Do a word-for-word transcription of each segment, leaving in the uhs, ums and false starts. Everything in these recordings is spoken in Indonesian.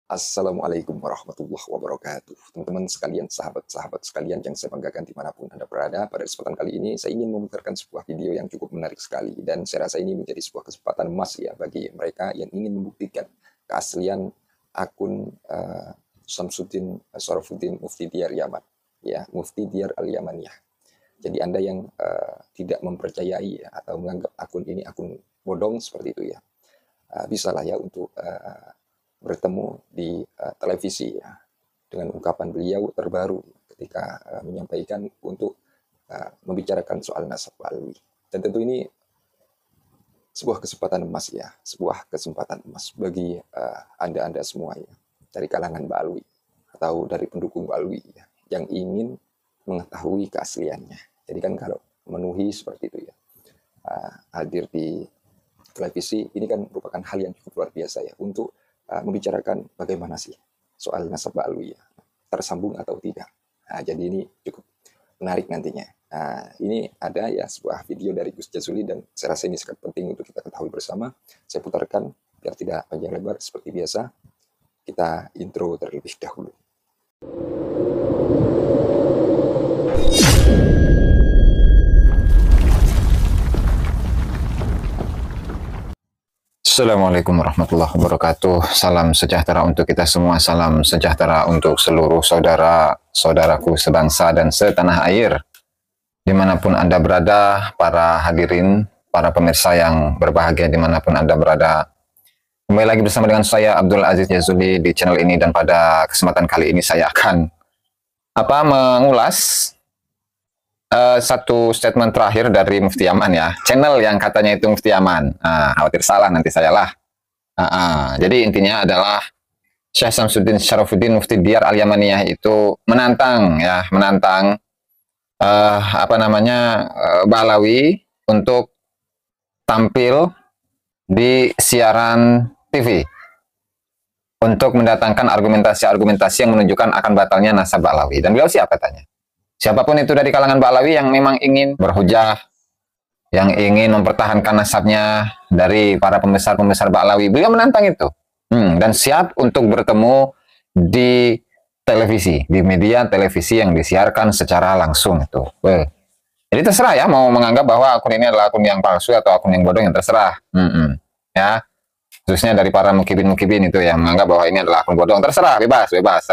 Assalamualaikum warahmatullahi wabarakatuh. Teman-teman sekalian, sahabat-sahabat sekalian yang saya banggakan dimanapun Anda berada, pada kesempatan kali ini saya ingin memutarkan sebuah video yang cukup menarik sekali. Dan saya rasa ini menjadi sebuah kesempatan emas ya bagi mereka yang ingin membuktikan keaslian akun uh, Syamsuddin Syarafuddin Mufti Diyar Yaman. Ya, Mufti Diyar Al-Yamaniyah. Jadi Anda yang uh, tidak mempercayai ya, atau menganggap akun ini akun bodong seperti itu ya, uh, bisalah ya untuk uh, bertemu di uh, televisi ya, dengan ungkapan beliau terbaru ketika uh, menyampaikan untuk uh, membicarakan soal nasab Ba'alawi. Dan tentu ini sebuah kesempatan emas ya, sebuah kesempatan emas bagi uh, Anda-Anda semua ya, dari kalangan Ba'alawi atau dari pendukung Ba'alawi ya, yang ingin mengetahui keasliannya. Jadi kan kalau memenuhi seperti itu ya, uh, hadir di televisi ini kan merupakan hal yang cukup luar biasa ya, untuk Uh, membicarakan bagaimana sih soal nasab Ba'alawi ya, tersambung atau tidak. Nah, jadi ini cukup menarik nantinya. Nah, ini ada ya sebuah video dari Gus Jazuli dan saya rasa ini sangat penting untuk kita ketahui bersama. Saya putarkan biar tidak panjang lebar seperti biasa. Kita intro terlebih dahulu. Assalamualaikum warahmatullahi wabarakatuh. Salam sejahtera untuk kita semua. Salam sejahtera untuk seluruh saudara-saudaraku sebangsa dan setanah air. Dimanapun Anda berada, para hadirin, para pemirsa yang berbahagia dimanapun Anda berada. Kembali lagi bersama dengan saya, Abdul Aziz Jazuli, di channel ini. Dan pada kesempatan kali ini saya akan apa mengulas Uh, satu statement terakhir dari Mufti Yaman ya, channel yang katanya itu Mufti Yaman. Nah, khawatir salah nanti saya lah. Uh, uh, jadi intinya adalah Syekh Syamsuddin Syarafuddin Mufti Diyar Al-Yamaniyah itu menantang ya, menantang uh, apa namanya uh, Ba'alawi untuk tampil di siaran T V untuk mendatangkan argumentasi-argumentasi yang menunjukkan akan batalnya nasab Ba'alawi. Dan beliau siapa tanya? Siapapun itu dari kalangan Ba'alawi yang memang ingin berhujah, yang ingin mempertahankan nasabnya dari para pembesar-pembesar Ba'alawi, beliau menantang itu. Hmm, dan siap untuk bertemu di televisi, di media televisi yang disiarkan secara langsung itu. Well, jadi terserah ya, mau menganggap bahwa akun ini adalah akun yang palsu atau akun yang bodoh, yang terserah. Hmm, hmm. Ya, khususnya dari para mukibin-mukibin itu yang menganggap bahwa ini adalah akun bodoh, terserah, bebas, bebas.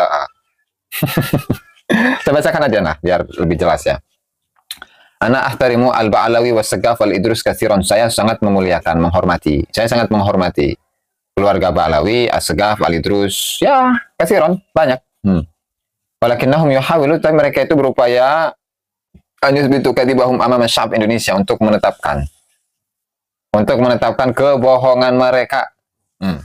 Saya bacakan aja nah, biar lebih jelas ya. Ana ahtarimu al-Ba'alawi wa Segaf al-Idrus kathiron. Saya sangat memuliakan, menghormati. Saya sangat menghormati keluarga Ba'alawi, As-Segaf, al-Idrus. Ya, kathiron, banyak. Hmm. Walakinnahum yuhawilu, tapi mereka itu berupaya anyusbitu kadibahum amama sya'ab Indonesia, untuk menetapkan untuk menetapkan kebohongan mereka hmm.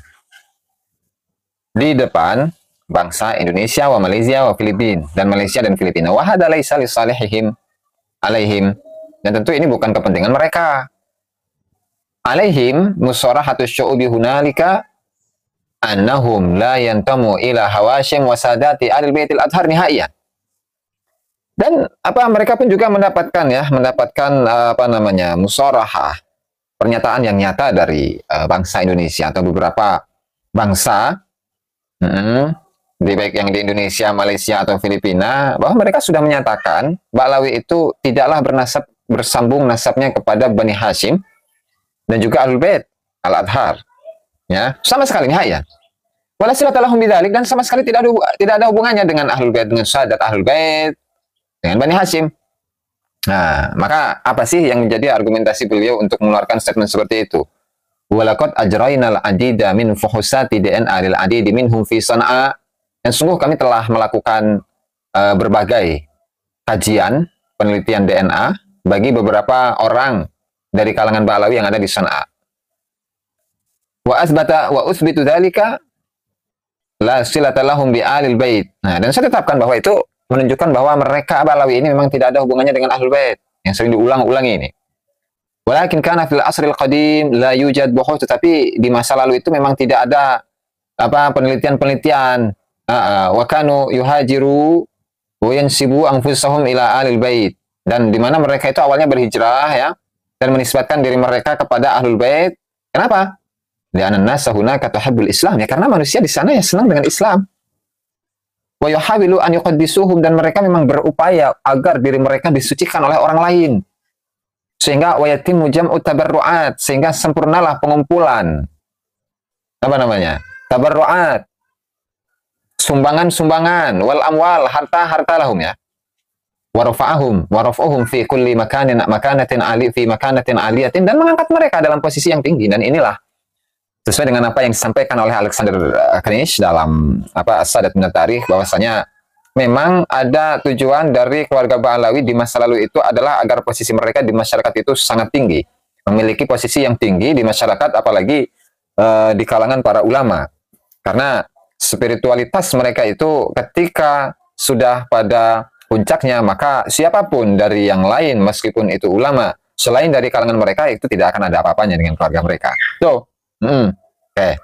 di depan bangsa Indonesia, wa Malaysia, wa Filipina, dan Malaysia dan Filipina. Wa hadza laisa li salihihim alaihim, dan tentu ini bukan kepentingan mereka. Alaihim musarahatu syu'ubi hunalika annahum la yantamu ila hawashim wa sadati alil baitil adhar nihaiyan. Dan apa mereka pun juga mendapatkan ya, mendapatkan apa namanya musarahah, pernyataan yang nyata dari uh, bangsa Indonesia atau beberapa bangsa hmm, di baik yang di Indonesia, Malaysia atau Filipina, bahwa mereka sudah menyatakan Ba'alawi itu tidaklah bernasab bersambung nasabnya kepada Bani Hashim dan juga Ahlul Bait Al-Adhar, ya sama sekali nihaya. Wala silatalahum bidzalik, dan sama sekali tidak ada tidak ada hubungannya dengan Ahlul Bait, dengan syahadat Ahlul Bait, dengan Bani Hashim. Nah, maka apa sih yang menjadi argumentasi beliau untuk mengeluarkan statement seperti itu? Walaqad ajrainal adida min fuhusati D N A lil adidi minhum fi Sana'a. Dan sungguh kami telah melakukan uh, berbagai kajian penelitian D N A bagi beberapa orang dari kalangan Ba'alawi yang ada di Sana'a. Wa asbata wa usbitu dzalika la silata lahum bi alil bait. Nah, dan saya tetapkan bahwa itu menunjukkan bahwa mereka Ba'alawi ini memang tidak ada hubungannya dengan Ahlul Bait, yang sering diulang-ulangi ini. Walakin kana fil asril qadim la yujad buhuth, tetapi di masa lalu itu memang tidak ada apa penelitian-penelitian. Wa kanu yuhajiru wa yansibu anfusahum ila alil bait, dan di mana mereka itu awalnya berhijrah ya, dan menisbatkan diri mereka kepada Ahlul Bait. Kenapa? Li'anna an-nasa hunaka tuhibbul Islam, ya karena manusia di sana ya senang dengan Islam. Wa yuhawilu an yuqaddisuhum, dan mereka memang berupaya agar diri mereka disucikan oleh orang lain. Sehingga wa yatimmu jam'u tabarru'at, sehingga sempurnalah pengumpulan apa namanya? Tabarru'at. Sumbangan-sumbangan, wal amwal, harta-harta lahum ya. Warafa'ahum warafa'uhum fi kulli makanin makanatin ali fi makanatin aliyatin, dan mengangkat mereka dalam posisi yang tinggi. Dan inilah sesuai dengan apa yang disampaikan oleh Alexander Knish dalam apa As-Sadat min Tarikh, bahwasanya memang ada tujuan dari keluarga Ba'alawi di masa lalu itu adalah agar posisi mereka di masyarakat itu sangat tinggi, memiliki posisi yang tinggi di masyarakat, apalagi uh, di kalangan para ulama, karena spiritualitas mereka itu ketika sudah pada puncaknya, maka siapapun dari yang lain meskipun itu ulama selain dari kalangan mereka itu tidak akan ada apa-apanya dengan keluarga mereka. So, mm, oke. Okay.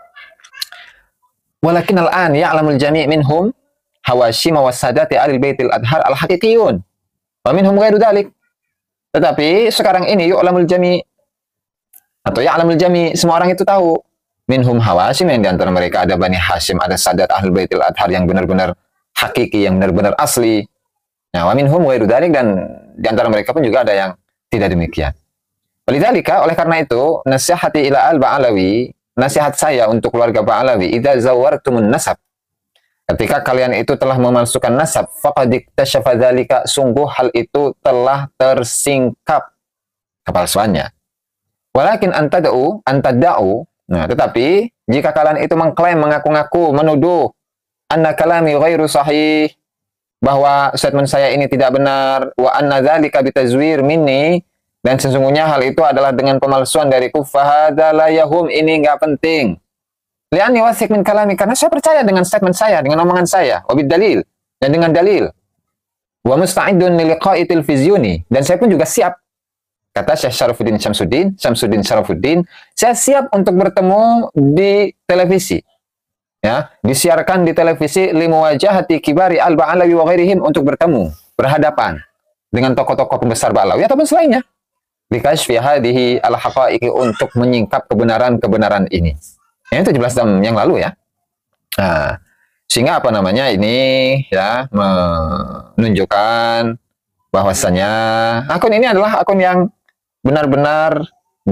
Walakin al-an ya'lamul jami' minhum hawashim wa sadati alil baitil adhar al-haqiqiyun wa minhum ghairu dhalik. Tetapi sekarang ini yu'lamul jami' atau ya'lamul jami', semua orang itu tahu. Minhum hawashim, yang diantara mereka ada Bani Hashim, ada sadat ahlul baitil adhar yang benar-benar hakiki, yang benar-benar asli. Nah, wa minhum ghairu dzalik, dan di antara mereka pun juga ada yang tidak demikian. Walidzalika, oleh karena itu, nasihati ila al-Ba'alawi, nasihat saya untuk keluarga Ba'alawi, idza zawartumun nasab. Ketika kalian itu telah memalsukan nasab, faqad iktashafa dzalika, sungguh hal itu telah tersingkap kepalsuannya. Walakin antada'u, antada'u, nah, tetapi jika kalian itu mengklaim, mengaku-ngaku, menuduh anna kalami ghairu sahih, bahwa statement saya ini tidak benar, wa anna dzalika bitazwir minni, dan sesungguhnya hal itu adalah dengan pemalsuan dariku, fahadza la yahum, ini enggak penting. Li'anni wasik min kalami, karena saya percaya dengan statement saya, dengan omongan saya, wa bid dalil, dan dengan dalil. Wa musta'idun li liqa'i tilvizyuni, dan saya pun juga siap. Kata Syekh Syarafuddin Syamsuddin, Syamsuddin Syarafuddin, saya siap untuk bertemu di televisi. Ya, disiarkan di televisi limuwajahati kibari al-Ba'alawi wa ghairihim, untuk bertemu, berhadapan dengan tokoh-tokoh pembesar Ba'alawi ataupun selainnya. Likashfi hadhihi al-haqa'iqi, untuk menyingkap kebenaran-kebenaran ini. Ini tujuh belas tahun yang lalu ya. Nah, sehingga apa namanya ini ya menunjukkan bahwasanya akun ini adalah akun yang benar-benar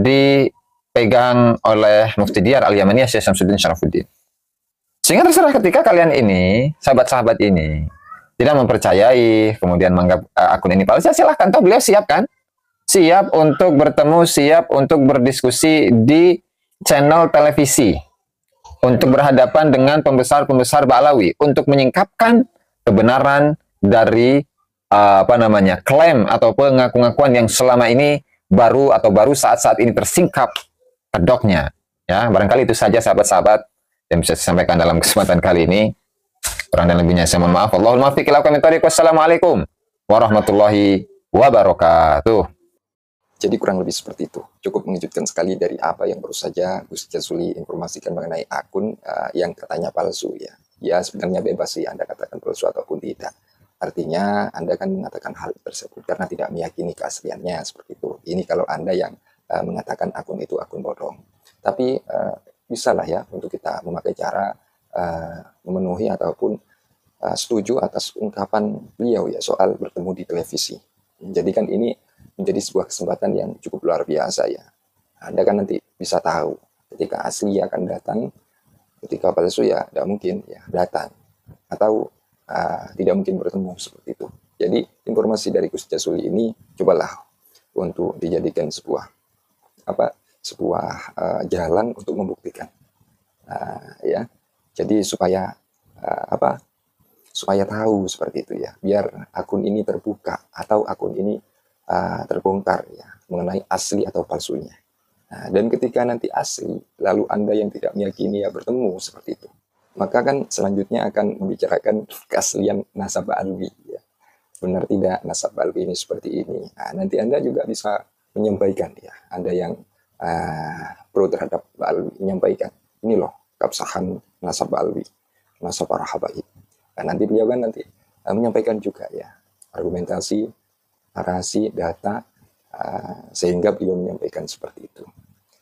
dipegang oleh Mufti Diyar Al-Yamaniyah Syekh Syamsuddin Syarafuddin. Sehingga terserah ketika kalian ini, sahabat-sahabat ini, tidak mempercayai, kemudian menganggap uh, akun ini palsu, silahkan. Toh beliau siap kan? Siap untuk bertemu, siap untuk berdiskusi di channel televisi, untuk berhadapan dengan pembesar-pembesar Ba'alawi, untuk menyingkapkan kebenaran dari uh, apa namanya klaim atau pengaku-ngakuan yang selama ini baru atau baru saat-saat ini tersingkap kedoknya. Ya, barangkali itu saja sahabat-sahabat yang bisa saya sampaikan dalam kesempatan kali ini. Kurang dan lebihnya saya mohon maaf. Allahul muwaffiq ila aqwamit thoriq. Wassalamualaikum warahmatullahi wabarakatuh. Jadi kurang lebih seperti itu. Cukup mengejutkan sekali dari apa yang baru saja Gus Jazuli informasikan mengenai akun uh, yang katanya palsu ya. Ya sebenarnya bebas sih Anda katakan palsu ataupun tidak. Artinya Anda kan mengatakan hal tersebut karena tidak meyakini keasliannya seperti itu. Ini kalau Anda yang uh, mengatakan akun itu akun bodong. Tapi uh, bisa lah ya untuk kita memakai cara uh, memenuhi ataupun uh, setuju atas ungkapan beliau ya soal bertemu di televisi. Jadi kan ini menjadi sebuah kesempatan yang cukup luar biasa ya. Anda kan nanti bisa tahu ketika asli akan datang, ketika palsu ya tidak mungkin ya datang atau uh, tidak mungkin bertemu seperti itu. Jadi informasi dari Gus Jazuli ini cobalah untuk dijadikan sebuah apa sebuah uh, jalan untuk membuktikan uh, ya. Jadi supaya uh, apa supaya tahu seperti itu ya, biar akun ini terbuka atau akun ini uh, terbongkar ya mengenai asli atau palsunya. Nah, dan ketika nanti asli lalu Anda yang tidak meyakini ya bertemu seperti itu, maka kan selanjutnya akan membicarakan keaslian nasab Ba'alawi ya. Benar tidak nasab Ba'alawi ini seperti ini. Nah, nanti Anda juga bisa menyampaikan ya, Anda yang Uh, pro terhadap Ba'alawi menyampaikan ini loh keabsahan nasab Ba'alawi, nasab para habaib. Nah, nanti beliau kan nanti uh, menyampaikan juga ya argumentasi, narasi, data uh, sehingga beliau menyampaikan seperti itu.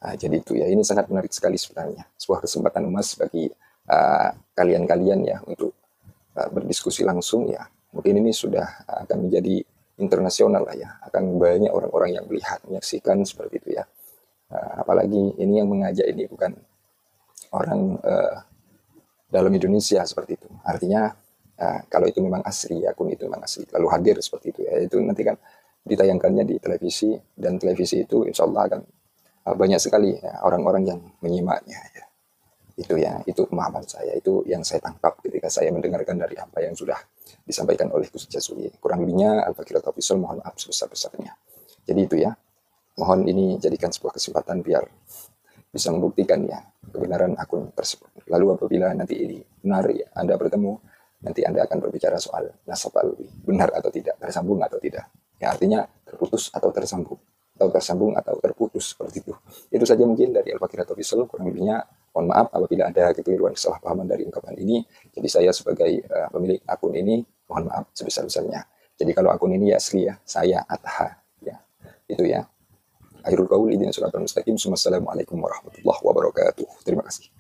Nah, jadi itu ya, ini sangat menarik sekali sebenarnya. Sebuah kesempatan emas bagi uh, kalian-kalian ya untuk uh, berdiskusi langsung ya. Mungkin ini sudah uh, akan menjadi internasional lah ya. Akan banyak orang-orang yang melihat, menyaksikan seperti itu ya. Uh, apalagi ini yang mengajak ini bukan orang uh, dalam Indonesia seperti itu. Artinya uh, kalau itu memang asli, akun itu memang asli, lalu hadir seperti itu ya. Itu nanti kan ditayangkannya di televisi, dan televisi itu insya Allah akan banyak sekali ya, orang-orang yang menyimaknya ya. Itu ya, itu pemahaman saya, itu yang saya tangkap ketika saya mendengarkan dari apa yang sudah disampaikan oleh Gus Jazuli. Kurang lebihnya Al-Fakir Official mohon maaf sebesar-besarnya. Jadi itu ya, mohon ini jadikan sebuah kesempatan biar bisa membuktikan ya kebenaran akun tersebut. Lalu apabila nanti ini benar ya, Anda bertemu, nanti Anda akan berbicara soal nasab alwi, benar atau tidak, tersambung atau tidak. Ya, artinya terputus atau tersambung, atau tersambung atau terputus, seperti itu. Itu saja mungkin dari Al-Fakir Official. Kurang lebihnya mohon maaf apabila ada kekeliruan, kesalahpahaman dari ungkapan ini. Jadi saya sebagai uh, pemilik akun ini mohon maaf sebesar-besarnya. Jadi kalau akun ini ya asli ya, saya Attaha ya. Itu ya. Akhirul qaul, idina suratul mustaqim. Wassalamualaikum warahmatullahi wabarakatuh. Terima kasih.